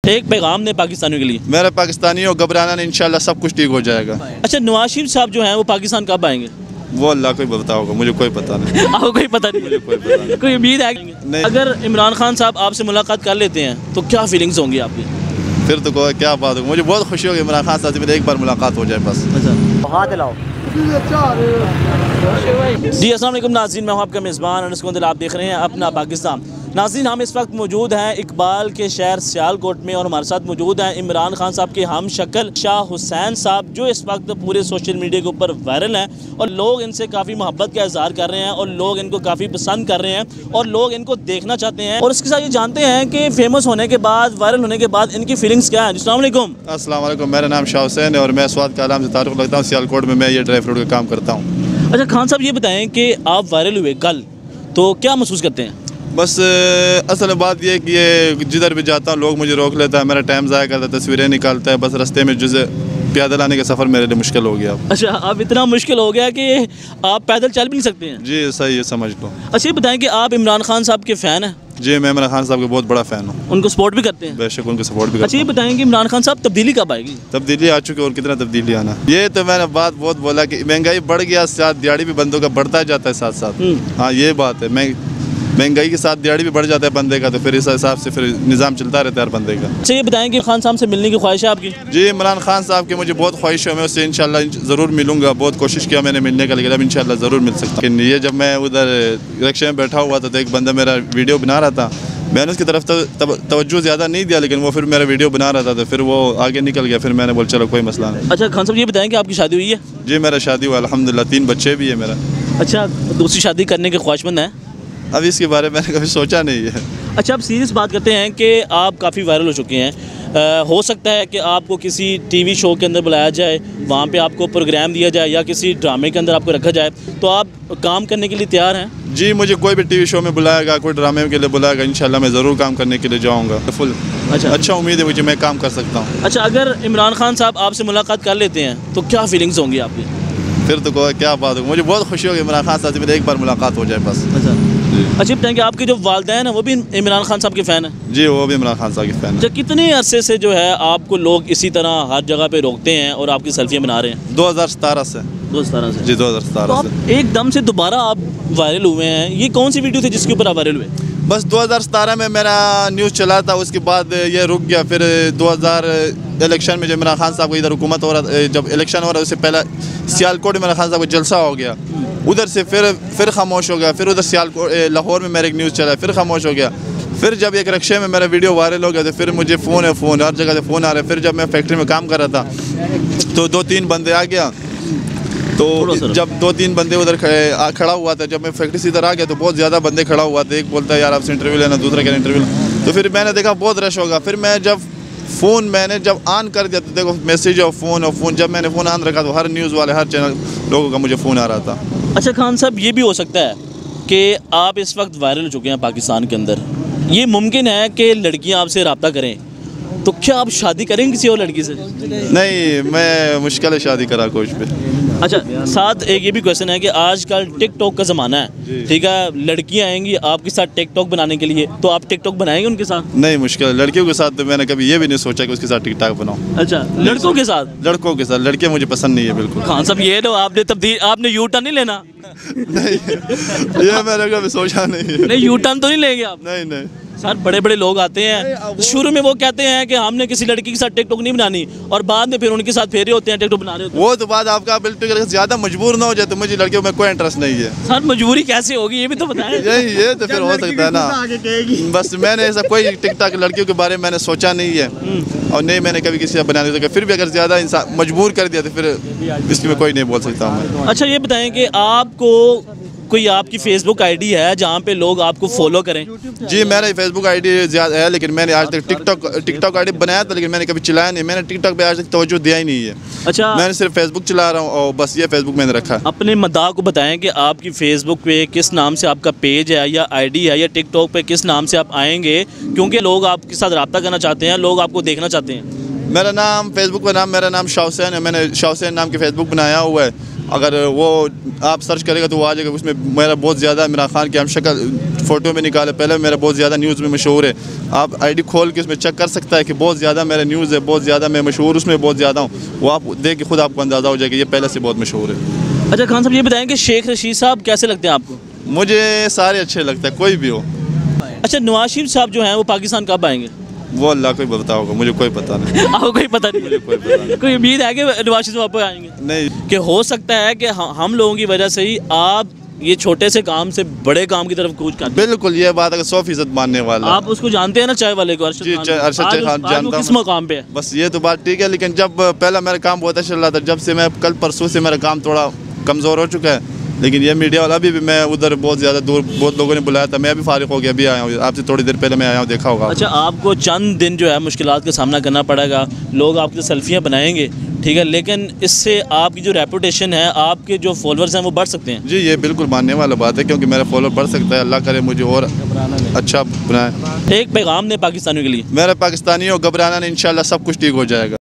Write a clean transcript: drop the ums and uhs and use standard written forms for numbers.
एक पैगाम ने पाकिस्तानियों के लिए। मेरे पाकिस्तानियों घबराना नहीं, इंशाल्लाह सब कुछ ठीक हो जाएगा। अच्छा, नवाज शरीफ साहब जो हैं वो पाकिस्तान कब आएंगे? वो अल्लाह को ही पता होगा, मुझे कोई पता नहीं। आपको कोई पता नहीं? मुझे कोई पता नहीं। कोई उम्मीद है नहीं। अगर इमरान खान साहब आपसे मुलाकात कर लेते हैं तो क्या फीलिंग्स होंगी आपकी? फिर तो क्या बात होगी, मुझे बहुत खुशी होगी इमरान खान साहब से मेरी एक बार मुलाकात हो जाए बस। अच्छा, हाथ लाओ जी। अस्सलाम वालेकुम नाज़रीन, मैं हूं आपका मेज़बान अनस कुंदल, आप देख रहे हैं अपना पाकिस्तान। नाज़रीन, हम इस वक्त मौजूद हैं इकबाल के शहर सियालकोट में और हमारे साथ मौजूद हैं इमरान खान साहब के हम शक्ल शाह हुसैन साहब, जो इस वक्त पूरे सोशल मीडिया के ऊपर वायरल हैं और लोग इनसे काफ़ी मोहब्बत का इज़हार कर रहे हैं और लोग इनको काफ़ी पसंद कर रहे हैं और लोग इनको देखना चाहते हैं। और इसके साथ ये जानते हैं कि फेमस होने के बाद, वायरल होने के बाद इनकी फीलिंग्स क्या है। अस्सलाम वालेकुम। अस्सलाम वालेकुम, मेरा नाम शाह हुसैन है और मैं स्वाद का आलम से तारुफ रखता हूँ। सियालकोट में मैं ये ड्राई फ्रूट का काम करता हूँ। अच्छा खान साहब, ये बताएं कि आप वायरल हुए कल, तो क्या महसूस करते हैं? बस असल बात ये कि ये जिधर भी जाता हूँ लोग मुझे रोक लेता है, मेरा टाइम ज़ाया करता है, तस्वीरें निकालता है। बस रास्ते में जैसे पैदल आने का सफ़र मेरे लिए मुश्किल हो गया। अच्छा, अब इतना मुश्किल हो गया कि आप पैदल चल भी नहीं सकते हैं? जी सही है, समझ लो। अच्छा ये बताएं कि आप इमरान खान साहब के फ़ैन हैं? जी, मैं इमरान खान साहब के बहुत बड़ा फ़ैन हूँ। उनको सपोर्ट भी करते हैं? बेशक उनको सपोर्ट भी करता अच्छा ये बताएं कि इमरान खान साहब तब्दीली कब आएगी? तब्दीली आ चुकी है और कितना तब्दीली आना। ये तो मैंने बात बहुत बोला कि महंगाई बढ़ गया, साथ दिहाड़ी भी बंदों का बढ़ता जाता है साथ साथ। हाँ ये बात है, महंगाई के साथ दिहाड़ी भी बढ़ जाता है बंदे का, तो फिर इस हिसाब से फिर निज़ाम चलता रहता है हर बंदे का। अच्छा ये बताएं कि खान साहब से मिलने की ख्वाहिश है आपकी? जी, इमरान खान साहब की मुझे बहुत ख्वाहिश है, मैं उससे इंशाल्लाह ज़रूर मिलूंगा। बहुत कोशिश किया मैंने मिलने का, लेकिन अब इंशाल्लाह ज़रूर मिल सकता। लेकिन ये जब मैं उधर रिक्शे में बैठा हुआ था तो एक बंदा मेरा वीडियो बना रहा था, मैंने उसकी तरफ तवज्जो ज़्यादा नहीं दिया, लेकिन वो फिर मेरा वीडियो बना रहा था तो फिर वो आगे निकल गया। फिर मैंने बोला चलो कोई मसला नहीं। अच्छा खान साहब, ये बताएं कि आपकी शादी हुई है? जी मेरा शादी हुआ अल्हम्दुलिल्लाह, 3 बच्चे भी है मेरा। अच्छा, दूसरी शादी करने के ख्वाहिशमंद हैं? अब इसके बारे में मैंने कभी सोचा नहीं है। अच्छा, अब सीरियस बात करते हैं कि आप काफ़ी वायरल हो चुके हैं। हो सकता है कि आपको किसी टीवी शो के अंदर बुलाया जाए, वहाँ पे आपको प्रोग्राम दिया जाए या किसी ड्रामे के अंदर आपको रखा जाए, तो आप काम करने के लिए तैयार हैं? जी, मुझे कोई भी टीवी शो में बुलाएगा, कोई ड्रामे के लिए बुलाएगा, इंशाल्लाह मैं ज़रूर काम करने के लिए जाऊँगा फुल। अच्छा उम्मीद है मुझे, मैं काम कर सकता हूँ। अच्छा, अगर इमरान खान साहब आपसे मुलाकात कर लेते हैं तो क्या फीलिंग्स होंगी आपकी? फिर तो क्या बात होगी, मुझे बहुत खुशी होगी इमरान खान साहब से मेरी एक बार मुलाकात हो जाए बस। अच्छा बताएं कि आपके जो वालिदैन हैं वो भी इमरान खान साहब के फ़ैन हैं? जी, वो भी इमरान खान साहब के फ़ैन हैं। अच्छा, कितने अरसे से जो है आपको लोग इसी तरह हर जगह पे रोकते हैं और आपकी सेल्फियाँ बना रहे हैं? 2017 से। 2017 से? जी 2017 से। एकदम से दोबारा आप वायरल हुए हैं, ये कौन सी वीडियो थी जिसके ऊपर आप वायरल हुए? बस 2017 में मेरा न्यूज़ चला था, उसके बाद ये रुक गया। फिर 2000 इलेक्शन में जब इमरान खान साहब को इधर हुकूमत हो रहा, जब इलेक्शन हो रहा उससे पहले सियालकोट में इमरान खान साहब को जलसा हो गया, उधर से फिर खामोश हो गया। फिर उधर सियालकोट लाहौर में मेरा एक न्यूज़ चला, फिर खामोश हो गया। फिर जब एक रिक्शे में मेरा वीडियो वायरल हो गया तो फिर मुझे फ़ोन हर जगह से फ़ोन आ रहा है। फिर जब मैं फैक्ट्री में काम कर रहा था तो 2-3 बंदे आ गया, तो जब 2-3 बंदे उधर खड़ा हुआ था, जब मैं फैक्ट्री से इधर आ गया तो बहुत ज़्यादा बंदे खड़ा हुआ था। एक बोलता है यार आपसे इंटरव्यू लेना, दूसरा क्या इंटरव्यू लेना। तो फिर मैंने देखा बहुत रश होगा। फिर मैं जब जब ऑन कर दिया तो देखो मैसेज और फ़ोन जब मैंने फ़ोन ऑन रखा तो हर न्यूज़ वाले, हर चैनल लोगों का मुझे फ़ोन आ रहा था। अच्छा खान साहब, ये भी हो सकता है कि आप इस वक्त वायरल हो चुके हैं पाकिस्तान के अंदर, ये मुमकिन है कि लड़कियां आपसे रब्ता करें, तो क्या आप शादी करेंगे किसी और लड़की से? नहीं, मैं मुश्किल है शादी करा कुछ भी। अच्छा, साथ एक ये भी क्वेश्चन है कि आजकल टिकटॉक का ज़माना है, ठीक है, लड़कियां आएंगी आपके साथ टिकटॉक बनाने के लिए, तो आप टिकटॉक बनाएंगे उनके साथ? नहीं, मुश्किल है। लड़कियों के साथ तो मैंने कभी ये भी नहीं सोचा कि उसके साथ टिकटॉक बनाऊं। अच्छा, लड़कों के साथ? लड़कों के साथ, लड़कियां मुझे पसंद नहीं है बिल्कुल। खान साहब ये लो, आपने यू टर्न नहीं लेना? नहीं, ये मैंने कभी सोचा नहीं है। नहीं, यू टर्न तो नहीं लेंगे आप? नहीं सर, बड़े बड़े लोग आते हैं, शुरू में वो कहते हैं कि हमने किसी लड़की के साथ टिकटॉक नहीं बनानी, और बाद में फिर उनके साथ फेरे होते हैं, टिकटॉक बना रहे होते हैं। वो तो बात आपका बिल्कुल ज़्यादा मजबूर ना हो जाए, तो मुझे लड़कियों में कोई इंटरेस्ट नहीं है। सर, मजबूरी कैसे होगी ये भी तो बताएं। ये तो फिर हो सकता है ना। बस मैंने ऐसा कोई टिकटॉक लड़कियों के बारे में मैंने सोचा नहीं है, और नहीं मैंने कभी किसी से बनाने तो फिर भी अगर ज़्यादा इंसान मजबूर कर दिया तो फिर इसमें कोई नहीं बोल सकता मैं। अच्छा ये बताएं कि आपको कोई आपकी फेसबुक आईडी है जहाँ पे लोग आपको फॉलो करें? जी, मेरा फेसबुक आईडी ज़्यादा है, लेकिन मैंने आज तक टिकटॉक आईडी बनाया था, लेकिन मैंने कभी चलाया नहीं। मैंने टिकटॉक पे आज तक तवज्जो दिया ही नहीं है। अच्छा, मैंने सिर्फ फेसबुक चला रहा हूँ और बस ये फेसबुक मैंने रखा है। अपने मद्दाह को बताएं कि आपकी फेसबुक पे किस नाम से आपका पेज है या आईडी है, या टिकटॉक पे किस नाम से आप आएंगे, क्योंकि लोग आपके साथ रब्ता करना चाहते हैं, लोग आपको देखना चाहते हैं। मेरा नाम फेसबुक का नाम, मेरा नाम शाह हुसैन है। मैंने शाह हुसैन नाम की फेसबुक बनाया हुआ है। अगर वो आप सर्च करेगा तो वो आ जाएगा। उसमें मेरा बहुत ज़्यादा इमरान खान की हम शक्ल फ़ोटो में निकाले, पहले मेरा बहुत ज़्यादा न्यूज़ में मशहूर है। आप आईडी खोल के उसमें चेक कर सकता है कि बहुत ज़्यादा मेरा न्यूज़ है, बहुत ज़्यादा मैं मशहूर उसमें बहुत ज़्यादा हूँ। वो आप देख के खुद आपको अंदाज़ा हो जाएगा ये पहले से बहुत मशहूर है। अच्छा खान साहब, ये बताएं कि शेख रशीद साहब कैसे लगते हैं आपको? मुझे सारे अच्छे लगते हैं, कोई भी हो। अच्छा नवाज शरीफ साहब जो हैं वो पाकिस्तान कब आएंगे? वो अल्लाह को ही पता होगा, मुझे कोई पता नहीं। आपको कोई पता नहीं? मुझे कोई पता नहीं। कोई उम्मीद है कि नवाज शरीफ वापस आएंगे? नहीं, कि हो सकता है कि हम लोगों की वजह से ही आप ये छोटे से काम से बड़े काम की तरफ कूच करते हैं। बिल्कुल ये बात अगर 100% मानने वाला। आप उसको जानते हैं ना, चाय वाले को, अरशद जी, खान? अरशद आज खान वो जानता किस हूं। मकाम पे है? बस ये तो बात ठीक है, लेकिन जब पहला मेरा काम बहुत अच्छा चल रहा था, जब से मैं कल परसों से मेरा काम थोड़ा कमज़ोर हो चुका है। लेकिन ये मीडिया वाला अभी भी मैं उधर बहुत ज़्यादा दूर, बहुत लोगों ने बुलाया था, मैं भी फारिग हो गया, अभी आया हूँ, आपसे थोड़ी देर पहले मैं आया हूँ, देखा होगा। अच्छा आपको चंद दिन जो है मुश्किलात का सामना करना पड़ेगा, लोग आपकी सेल्फियाँ बनाएंगे, ठीक है, लेकिन इससे आपकी जो रेपुटेशन है, आपके जो फॉलोअर्स हैं वो बढ़ सकते हैं। जी ये बिल्कुल मानने वाला बात है, क्योंकि मेरा फॉलोअर बढ़ सकता है। अल्लाह करे मुझे और अच्छा बनाए। एक पैगाम ने पाकिस्तानियों के लिए? मेरा पाकिस्तानियों घबराना नहीं, इंशाल्लाह सब कुछ ठीक हो जाएगा।